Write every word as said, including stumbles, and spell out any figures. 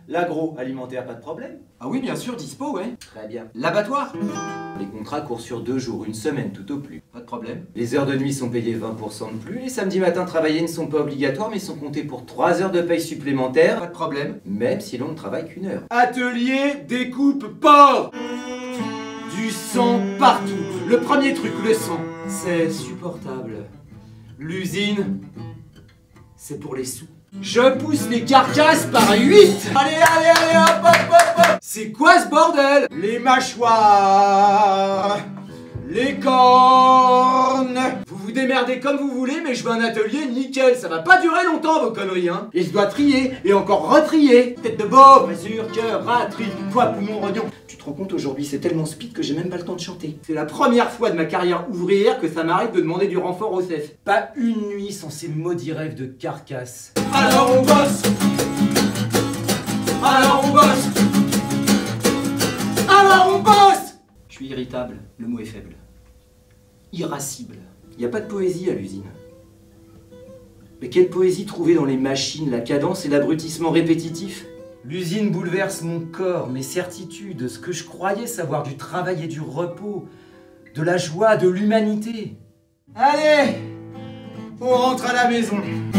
L'agroalimentaire, pas de problème? Ah oui, bien sûr, dispo, ouais. Très bien. L'abattoir? Les contrats courent sur deux jours, une semaine tout au plus. Pas de problème. Les heures de nuit sont payées vingt pour cent de plus. Les samedis matins travaillés ne sont pas obligatoires, mais sont comptés pour trois heures de paye supplémentaires. Pas de problème. Même si l'on ne travaille qu'une heure. Atelier découpe porc. Du sang partout. Le premier truc, le sang. C'est supportable. L'usine, c'est pour les sous. Je pousse les carcasses par huit. Allez, allez, allez, hop, hop, hop, hop. C'est quoi ce bordel? Les mâchoires, les cornes. Vous vous démerdez comme vous voulez, mais je veux un atelier nickel. Ça va pas durer longtemps vos conneries, hein. Et je dois trier, et encore retrier. Tête de veau, mesure, cœur, ratrie, foie, poumon, rognon. Tu te rends compte, aujourd'hui c'est tellement speed que j'ai même pas le temps de chanter. C'est la première fois de ma carrière ouvrière que ça m'arrive de demander du renfort au C E F. Pas une nuit sans ces maudits rêves de carcasse. Alors on bosse. Alors on bosse. Alors on bosse. Je suis irritable, le mot est faible. Irascible. Il n'y a pas de poésie à l'usine. Mais quelle poésie trouver dans les machines, la cadence et l'abrutissement répétitif? L'usine bouleverse mon corps, mes certitudes, ce que je croyais savoir du travail et du repos, de la joie, de l'humanité. Allez, on rentre à la maison.